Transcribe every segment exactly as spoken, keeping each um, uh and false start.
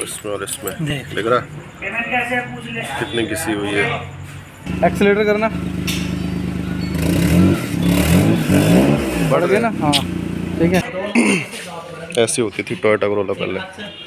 इसमें और इसमें दिख रहा कितनी घिसी हुई है। एक्सीलेटर करना बढ़ गया ना। हाँ ठीक है। ऐसी होती थी टोयोटा कोरोला पहले।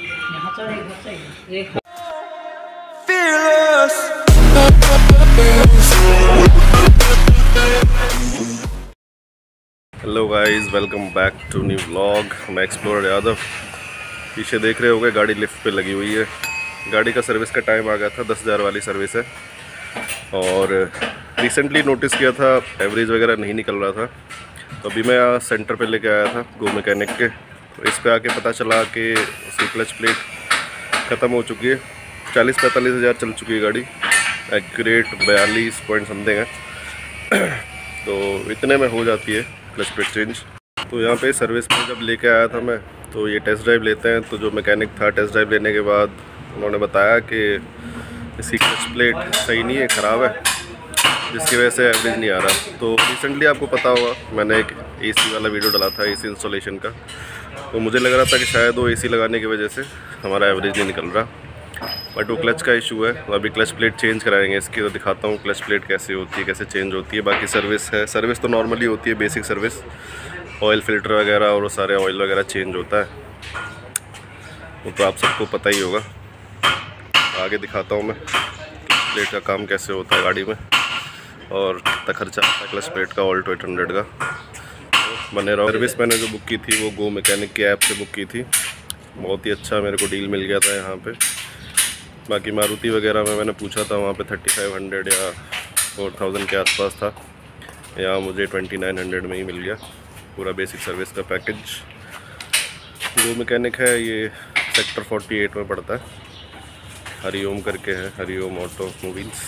Hello guys, welcome back to new vlog. मैं एक्सप्लोरर यादव। पीछे देख रहे होगे गाड़ी लिफ्ट पे लगी हुई है। गाड़ी का सर्विस का टाइम आ गया था, दस हज़ार वाली सर्विस है। और रिसेंटली नोटिस किया था एवरेज वगैरह नहीं निकल रहा था, तो अभी मैं यहाँ सेंटर पे लेके आया था गो मैकेनिक के। तो इस पे आके पता चला कि उसकी क्लच प्लेट ख़त्म हो चुकी है। चालीस पैंतालीस हज़ार चल चुकी है गाड़ी, एक्यूरेट बयालीस पॉइंट समथिंग है। तो इतने में हो जाती है क्लच प्लेट चेंज। तो यहाँ पे सर्विस पे जब लेके आया था मैं, तो ये टेस्ट ड्राइव लेते हैं। तो जो मैकेनिक था, टेस्ट ड्राइव लेने के बाद उन्होंने बताया कि इसकी क्लच प्लेट सही नहीं है, ख़राब है, जिसकी वजह से एवरेज नहीं आ रहा। तो रिसेंटली आपको पता होगा मैंने एक एसी वाला वीडियो डाला था, एसी इंस्टॉलेशन का। तो मुझे लग रहा था कि शायद वो एसी लगाने की वजह से हमारा एवरेज नहीं निकल रहा, बट वो क्लच का इशू है। तो अभी क्लच प्लेट चेंज कराएंगे इसकी, तो दिखाता हूँ क्लच प्लेट कैसे होती है, कैसे चेंज होती है। बाकी सर्विस है, सर्विस तो नॉर्मली होती है, बेसिक सर्विस, ऑयल फिल्टर वगैरह और वो सारे ऑयल वगैरह चेंज होता है, वो तो आप सबको पता ही होगा। आगे दिखाता हूँ मैं क्लच प्लेट का काम कैसे होता है गाड़ी में, और कितना खर्चा आता है क्लच प्लेट का ऑल्टो एट हंड्रेड का। तो बने रहो। सर्विस मैंने जो बुक की थी वो गो मैकेनिक की ऐप से बुक की थी। बहुत ही अच्छा मेरे को डील मिल गया था यहाँ पे। बाकी मारुति वगैरह में मैंने पूछा था, वहाँ पे थर्टी फाइव हंड्रेड या फोर थाउजेंड के आसपास था। यहाँ मुझे ट्वेंटी नाइन हंड्रेड में ही मिल गया पूरा बेसिक सर्विस का पैकेज। गो मैकेनिक है ये, सेक्टर फोर्टी एट में पड़ता है, हरिओम करके है, हरिओम ऑटो मोबाइल्स।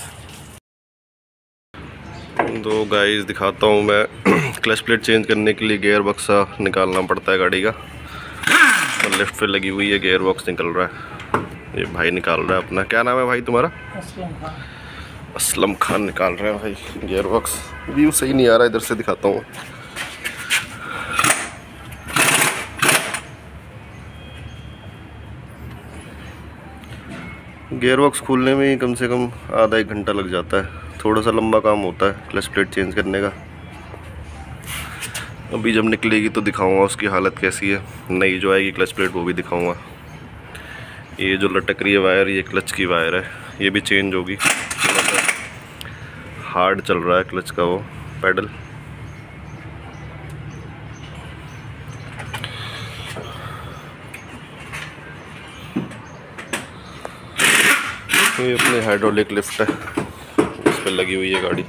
तो गाइस दिखाता हूँ मैं क्लच प्लेट चेंज करने के लिए गियर बक्सा निकालना पड़ता है गाड़ी का। और लिफ्ट पे लगी हुई है, गियर बॉक्स निकल रहा है, ये भाई निकाल रहा है अपना। क्या नाम है भाई तुम्हारा? असलम खान। असलम खान निकाल रहा है भाई गियर बॉक्स। व्यू सही नहीं आ रहा, इधर से दिखाता हूँ। गियर बॉक्स खोलने में ही कम से कम आधा एक घंटा लग जाता है। थोड़ा सा लंबा काम होता है क्लच प्लेट चेंज करने का। अभी जब निकलेगी तो दिखाऊंगा उसकी हालत कैसी है। नई जो आएगी क्लच प्लेट वो भी दिखाऊंगा। ये जो लटक रही है वायर, ये क्लच की वायर है, ये भी चेंज होगी। हार्ड चल रहा है क्लच का वो पैडल। ये अपनी हाइड्रोलिक लिफ्ट है, इस पर लगी हुई है गाड़ी।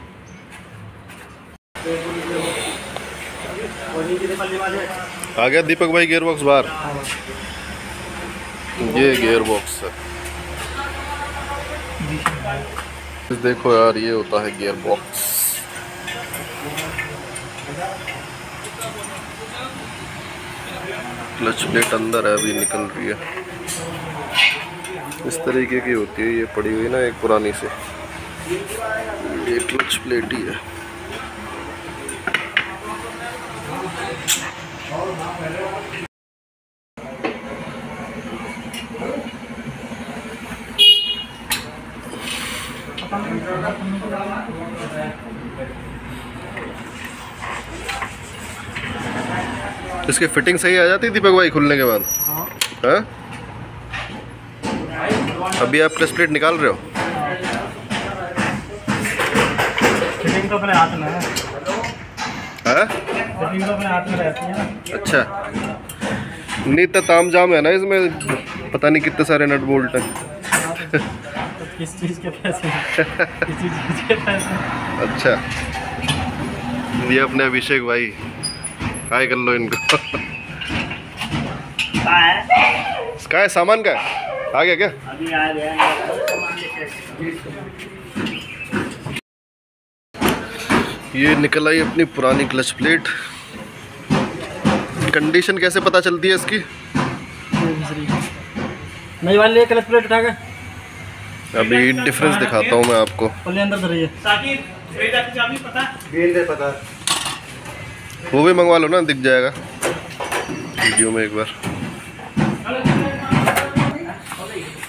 आ गया दीपक भाई गियर बॉक्स बाहर। ये गियर बॉक्स है, देखो यार, ये होता है गियर बॉक्स। क्लच प्लेट अंदर है, अभी निकल रही है। इस तरीके की होती है, ये पड़ी हुई ना एक पुरानी से, ये क्लच प्लेट ही है। इसकी फिटिंग सही आ जाती दीपक भाई खुलने के बाद? हाँ। अभी आप क्लच प्लेट निकाल रहे हो? फिटिंग तो अपने हाथ में है। हाँ? फिटिंग तो अपने हाथ में रहती है ना। अच्छा, नहीं तो ताम जाम है ना इसमें, पता नहीं कितने सारे नट बोल्ट हैं। किस चीज़ के पैसे? किसी चीज़ के पैसे? अच्छा, ये अपने अभिषेक भाई, हाय कर लो इनको। क्या है सामान का? आ गया क्या? अभी आ गया। ये निकल आई अपनी पुरानी क्लच प्लेट। कंडीशन कैसे पता चलती है इसकी? नई वाली क्लच प्लेट उठा के अभी डिफरेंस दिखाता हूँ मैं आपको। अंदर पता वो भी मंगवा लो ना, दिख जाएगा वीडियो में एक बार।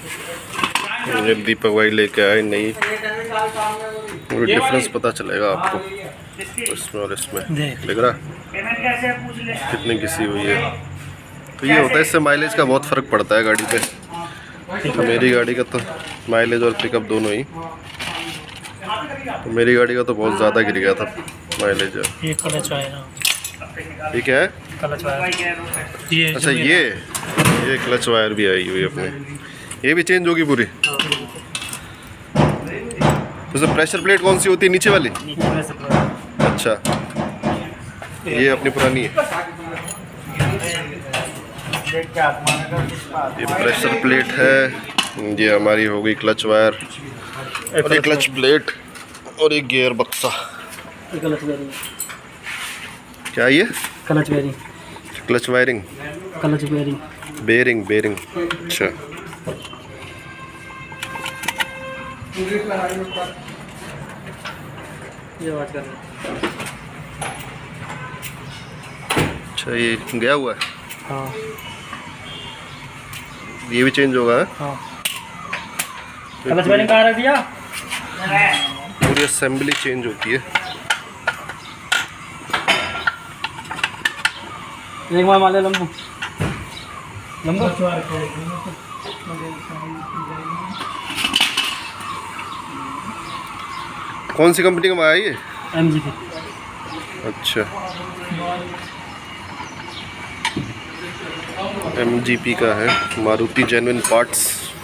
ये दीपक भाई लेके आए नई, डिफरेंस पता चलेगा आपको इसमें और इसमें। देख रहा कितनी घिसी हुई है। तो ये होता है, इससे माइलेज का बहुत फ़र्क पड़ता है गाड़ी पे। तो मेरी गाड़ी का तो माइलेज और पिकअप दोनों ही, तो मेरी गाड़ी का तो बहुत ज़्यादा गिर गया था माइलेज। ये क्लच वायर, ये क्या है? Clutch wire. ये अच्छा ये ये क्लच वायर भी आई हुई है अपने, ये भी चेंज होगी पूरी। तो प्रेशर प्लेट कौन सी होती है? नीचे वाली। अच्छा, ये अपनी पुरानी है। ये प्रेशर प्लेट है, ये हमारी हो गई क्लच वायर, और ये क्लच प्लेट, और ये गियर बक्सा। क्या ये? Clutch wiring. Clutch wiring, clutch wiring, bearing bearing. अच्छा, ये बात कर रहे हैं। अच्छा ये गया हुआ है। हाँ, ये भी चेंज होगा। हाँ। क्लच वायरिंग कहाँ रख दिया? पूरी असेंबली चेंज होती है। एक बार माले लंबू लंबू कौन सी कंपनी का मंगाया ये? एम जी की। अच्छा, एम जी पी का है, मारुति जेन्युइन पार्ट्स।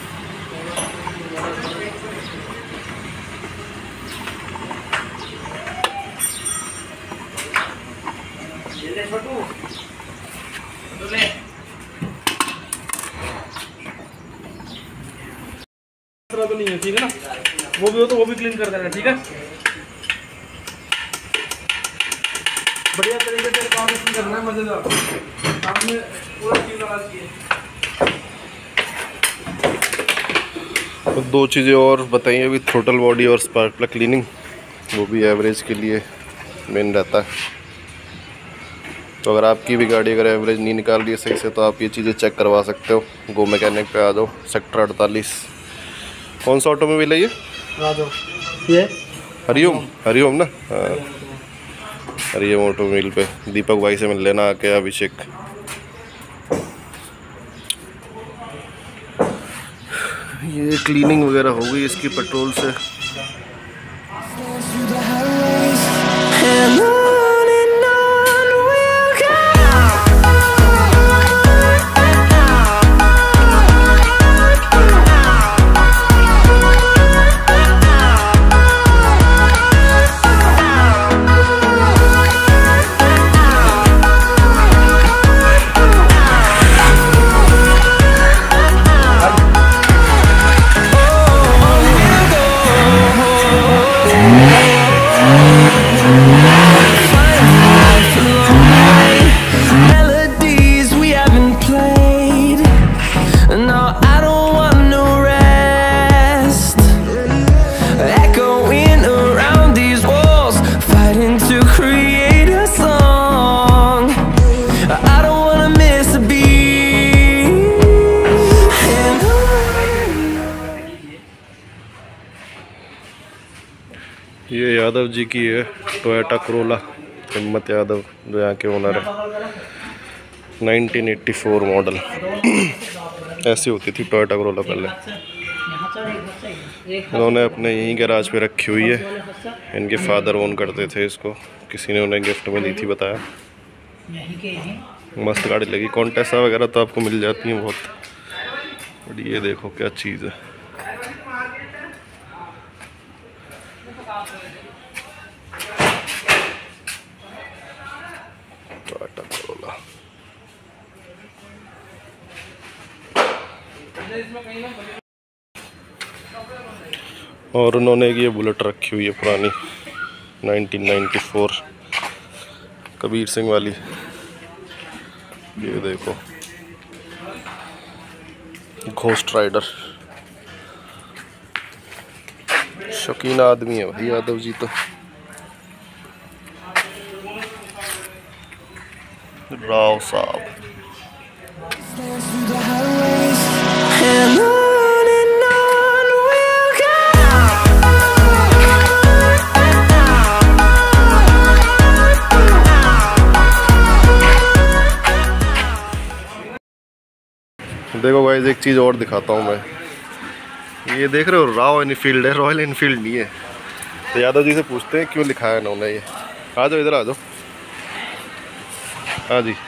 तो नहीं है, ठीक है ना? वो भी हो तो वो भी क्लीन कर देना, ठीक है? बढ़िया तरीके से काम करना है, मजेदार काम में पूरा चीज आना चाहिए। तो दो चीज़ें और बताइए अभी, थ्रोटल बॉडी और स्पार्क प्लग क्लीनिंग, वो भी एवरेज के लिए मेन रहता है। तो अगर आपकी भी गाड़ी अगर एवरेज नहीं निकाल रही है सही से, तो आप ये चीज़ें चेक करवा सकते हो। गो मैकेनिक पे आ जाओ, सेक्टर अड़तालीस। कौन सा ऑटोमोबाइल है ये? ये हरिओम, हरिओम ना? हाँ, हरिओम ऑटोमोबाइल पे दीपक भाई से मिल लेना आके, अभिषेक। ये क्लीनिंग वगैरह हो गई इसकी पेट्रोल से। ये यादव जी की है टोयोटा करोला, हिम्मत यादव जो यहाँ के ओनर है। Nineteen eighty four model. ऐसी होती थी टोयोटा करोला पहले। इन्होंने अपने यहीं गैराज पे रखी हुई है, इनके फादर ओन करते थे इसको, किसी ने उन्हें गिफ्ट में दी थी बताया। मस्त गाड़ी लगी। कॉन्टेसा वगैरह तो आपको मिल जाती हैं बहुत, बट ये देखो क्या चीज़ है। Toyota Corolla. और उन्होंने ये बुलेट रखी हुई है पुरानी nineteen ninety four Kabir Singh वाली। ये देखो घोस्ट राइडर। शौकीन आदमी है भाई यादव जी तो। राव साहब। And on and on देखो गाइस एक चीज़ और दिखाता हूँ मैं, ये देख रहे हो राव एनफील्ड है, रॉयल एनफील्ड नहीं है। तो यादव जी से पूछते हैं क्यों लिखा है इन्होंने ये। आ जाओ इधर आ जाओ। हाँ जी,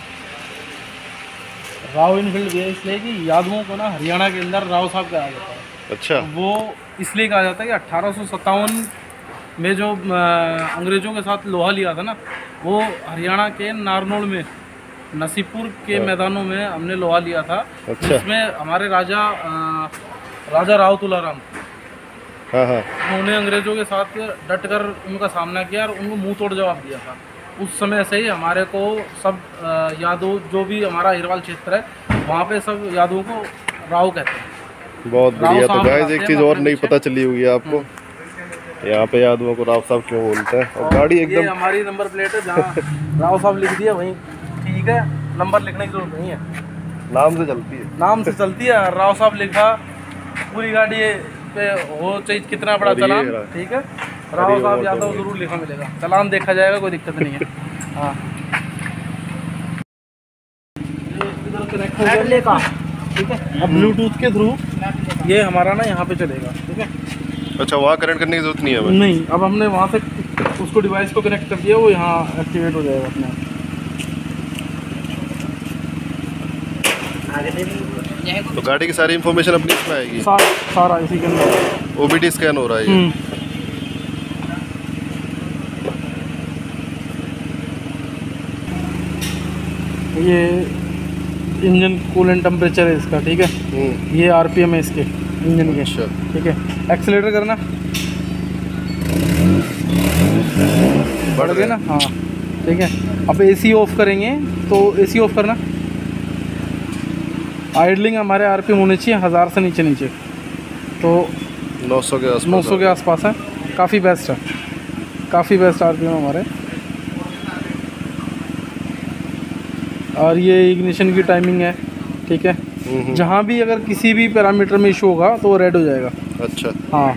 राव एनफील्ड ये इसलिए कि यादवों को ना हरियाणा के अंदर राव साहब कहा जाता है। अच्छा। वो इसलिए कहा जाता है कि अट्ठारह सौ सत्तावन में जो अंग्रेज़ों के साथ लोहा लिया था ना, वो हरियाणा के नारनौल में नसीबपुर के मैदानों में हमने लोहा लिया था। अच्छा। जिसमें हमारे राजा राजा राव तुलाराम, हाँ हाँ, उन्होंने अंग्रेज़ों के साथ डटकर उनका सामना किया और उनको मुंह तोड़ जवाब दिया था। उस समय से ही हमारे को सब यादव, जो भी हमारा हिरवाल क्षेत्र है, वहाँ पे सब यादवों को राव कहते हैं। बहुत बढ़िया। तो गाइस एक चीज़ और नहीं पता चली होगी आपको, यहाँ पे यादवों को राव साहब क्यों बोलते हैं। और गाड़ी एकदम, ये हमारी नंबर प्लेट है, जहाँ राव साहब लिख दिया वहीं ठीक है, नंबर लिखने की जरूरत नहीं है, नाम से चलती है। नाम से चलती है। राव साहब लिखा, पूरी गाड़ी पे हो चाहिए कितना बड़ा चलान, ठीक है, राव साहब यादव जरूर लिखा मिलेगा, चलान देखा जाएगा, कोई दिक्कत नहीं है। हाँ, ठीक है। अब ब्लूटूथ के थ्रू ये हमारा ना यहाँ पे चलेगा, ठीक है। अच्छा, वहाँ कनेक्ट करने की जरूरत नहीं है? नहीं, अब हमने वहाँ से उसको डिवाइस को कनेक्ट कर दिया, वो यहाँ एक्टिवेट हो जाएगा अपने आप। तो गाड़ी की सारी इन्फॉर्मेशन अपनी इसमें आएगी? सारा सारा इसी के अंदर ओबीडी स्कैन हो रहा है ये। ये इंजन कूलेंट टेम्परेचर है इसका, ठीक है। ये आरपीएम है इसके इंजन के, अच्छा। ठीक है। एक्सीलरेटर करना बढ़ गया ना, हाँ ठीक है। अब एसी ऑफ करेंगे तो एसी ऑफ करना। आइडलिंग हमारे आरपीएम होने चाहिए हज़ार से नीचे नीचे, तो नौ सौ के आसपास नौ सौ के आसपास है, काफ़ी बेस्ट है, काफ़ी बेस्ट आरपीएम हमारे। और ये इग्निशन की टाइमिंग है, ठीक है। जहाँ भी अगर किसी भी पैरामीटर में इशू होगा तो वो रेड हो जाएगा। अच्छा। हाँ,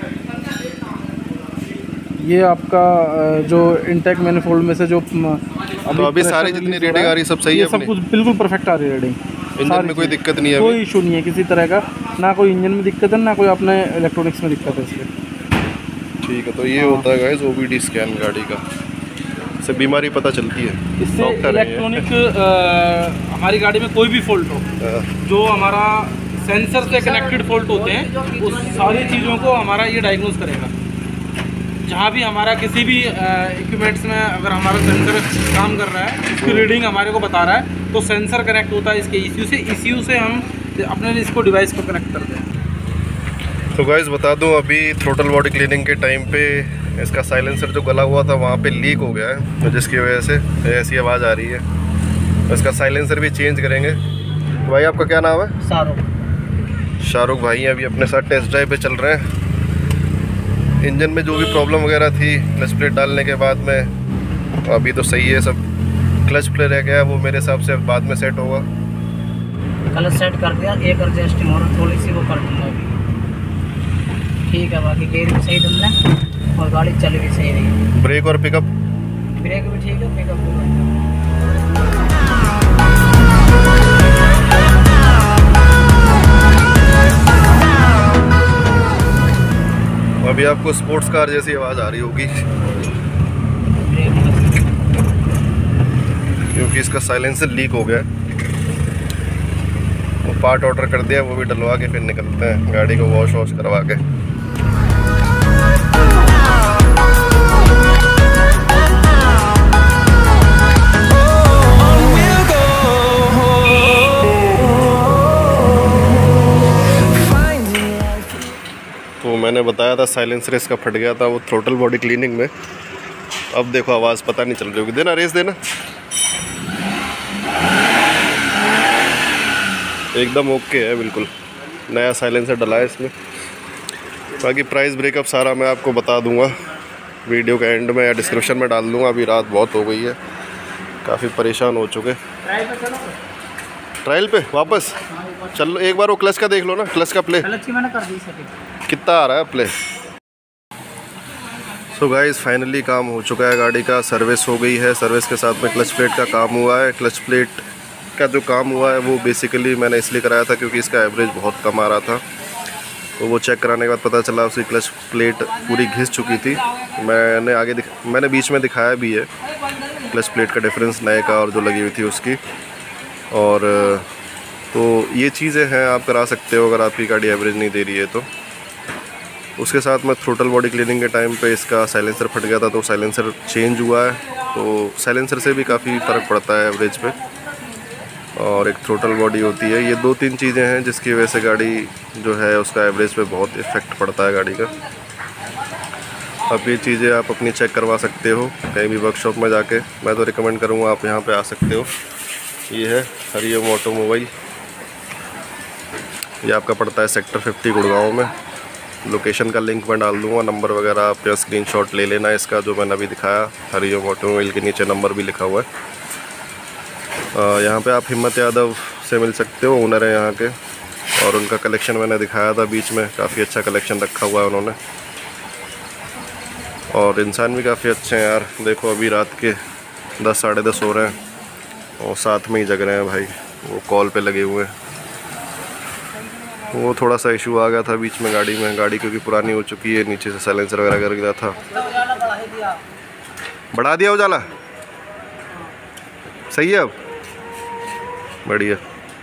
ये आपका जो इंटेक मैनिफोल्ड में से जो अभी, तो अभी सारी जितनी रीडिंग आ रही सब सही है, सब कुछ बिल्कुल परफेक्ट आ रही है रीडिंग। इंजन में कोई दिक्कत नहीं है? कोई इशू नहीं है किसी तरह का, ना कोई इंजन में दिक्कत है, ना कोई अपने इलेक्ट्रॉनिक्स में दिक्कत है इसके। ठीक है, तो ये होता है गाइस ओबीडी स्कैन गाड़ी का, इससे बीमारी पता चलती है। इससे इलेक्ट्रॉनिक हमारी गाड़ी में कोई भी फॉल्ट हो, जो हमारा सेंसर से कनेक्टेड फॉल्ट होते हैं, उस सारी चीज़ों को हमारा ये डायग्नोज करेगा। जहाँ भी हमारा किसी भी इक्विपमेंट्स में अगर हमारा सेंसर काम कर रहा है, उसकी रीडिंग हमारे को बता रहा है, तो सेंसर कनेक्ट होता है इसके ईसीयू से, ईसीयू से हम अपने इसको डिवाइस को कनेक्ट करते हैं। तो गाइस बता दूं, अभी थ्रोटल बॉडी क्लीनिंग के टाइम पे इसका साइलेंसर जो गला हुआ था वहाँ पे लीक हो गया है, तो जिसकी वजह से ऐसी आवाज़ आ रही है। तो इसका साइलेंसर भी चेंज करेंगे। भाई आपका क्या नाम है? शाहरुख। शाहरुख भाई अभी अपने साथ टेस्ट ड्राइव पे चल रहे हैं। इंजन में जो भी प्रॉब्लम वगैरह थी क्लच प्लेट डालने के बाद में, अभी तो सही है सब। क्लच प्लेट रह गया, वो मेरे हिसाब से बाद में सेट होगा। क्लच सेट कर दिया, एक एडजस्टिंग और थोड़ी सी वो कर दूँगा अभी, ठीक है। बाकी गेयर भी सही डालना और गाड़ी चल भी सही रही है। ब्रेक और पिकअप? ब्रेक भी ठीक है, पिकअप भी। अभी आपको स्पोर्ट्स कार जैसी आवाज़ आ रही होगी, क्योंकि इसका साइलेंसर लीक हो गया। वो पार्ट ऑर्डर कर दिया, वो भी डलवा के फिर निकलते हैं गाड़ी को वॉश वॉश करवा के। तो मैंने बताया था साइलेंसर इसका फट गया था वो थ्रोटल बॉडी क्लीनिंग में। अब देखो आवाज़ पता नहीं चल रही होगी। देना रेस देना, एकदम ओके है बिल्कुल। नया साइलेंसर डला है इसमें। बाकी प्राइस ब्रेकअप सारा मैं आपको बता दूंगा वीडियो के एंड में या डिस्क्रिप्शन में डाल दूंगा। अभी रात बहुत हो गई है, काफ़ी परेशान हो चुके। ट्रायल पे वापस चलो, एक बार वो क्लच का देख लो ना, क्लच का प्ले क्लच की मैंने कर दी सेटिंग, कितना आ रहा है प्ले। सो गाइस फाइनली काम हो चुका है, गाड़ी का सर्विस हो गई है। सर्विस के साथ में क्लच प्लेट का काम हुआ है। क्लच प्लेट का जो काम हुआ है वो बेसिकली मैंने इसलिए कराया था क्योंकि इसका एवरेज बहुत कम आ रहा था। तो वो चेक कराने के बाद पता चला उसकी क्लच प्लेट पूरी घिस चुकी थी। मैंने आगे दिख मैंने बीच में दिखाया भी है क्लच प्लेट का डिफरेंस नए का और जो लगी हुई थी उसकी। और तो ये चीज़ें हैं, आप करा सकते हो अगर आपकी गाड़ी एवरेज नहीं दे रही है तो। उसके साथ में थ्रोटल बॉडी क्लीनिंग के टाइम पे इसका साइलेंसर फट गया था, तो साइलेंसर चेंज हुआ है। तो साइलेंसर से भी काफ़ी फ़र्क पड़ता है एवरेज पे। और एक थ्रोटल बॉडी होती है। ये दो तीन चीज़ें हैं जिसकी वजह से गाड़ी जो है उसका एवरेज पे बहुत इफ़ेक्ट पड़ता है गाड़ी का। अब ये चीज़ें आप अपनी चेक करवा सकते हो कहीं भी वर्कशॉप में जाके। मैं तो रिकमेंड करूँगा आप यहाँ पे आ सकते हो। ये है हरिओम ऑटोमोबाइल, ये आपका पड़ता है सेक्टर फिफ्टी गुड़गांव में। लोकेशन का लिंक मैं डाल दूँगा, नंबर वगैरह आप या स्क्रीनशॉट ले लेना इसका जो मैंने अभी दिखाया। हरिओम ऑटोमोबाइल के नीचे नंबर भी लिखा हुआ है। यहाँ पे आप हिम्मत यादव से मिल सकते हो, ओनर है यहाँ के। और उनका कलेक्शन मैंने दिखाया था बीच में, काफ़ी अच्छा कलेक्शन रखा हुआ है उन्होंने। और इंसान भी काफ़ी अच्छे हैं यार। देखो अभी रात के दस साढ़े दस हो रहे हैं और साथ में ही जग रहे हैं भाई, वो कॉल पे लगे हुए हैं। वो थोड़ा सा इशू आ गया था बीच में गाड़ी में, गाड़ी क्योंकि पुरानी हो चुकी है, नीचे से साइलेंसर वगैरह कर गया था। बढ़ा दिया उजाला, सही है अब, बढ़िया।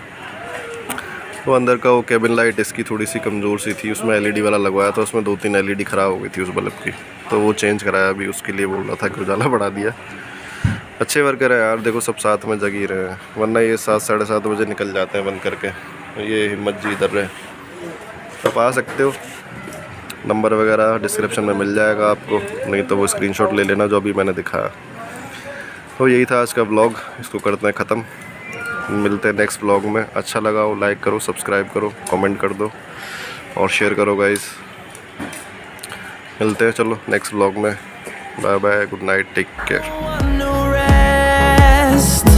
वो अंदर का वो केबिन लाइट इसकी थोड़ी सी कमज़ोर सी थी, उसमें एलईडी वाला लगवाया था, उसमें दो तीन एलईडी ख़राब हो गई थी उस बल्ब की, तो वो चेंज कराया अभी। उसके लिए बोल रहा था कि उजाला बढ़ा दिया। अच्छे वर्कर है यार, देखो सब साथ में जग ही रहे हैं, वरना ये सात साढ़े सात बजे निकल जाते हैं बंद करके। ये हिम्मत जी इधर रहे, आप आ सकते हो। नंबर वगैरह डिस्क्रिप्शन में मिल जाएगा आपको, नहीं तो वो स्क्रीनशॉट ले लेना जो अभी मैंने दिखाया। तो यही था आज का व्लॉग, इसको करते हैं ख़त्म। मिलते हैं नेक्स्ट व्लॉग में। अच्छा लगा हो लाइक करो, सब्सक्राइब करो, कमेंट कर दो और शेयर करो गाइस। मिलते हैं चलो नेक्स्ट व्लॉग में। Bye bye, good night, take care.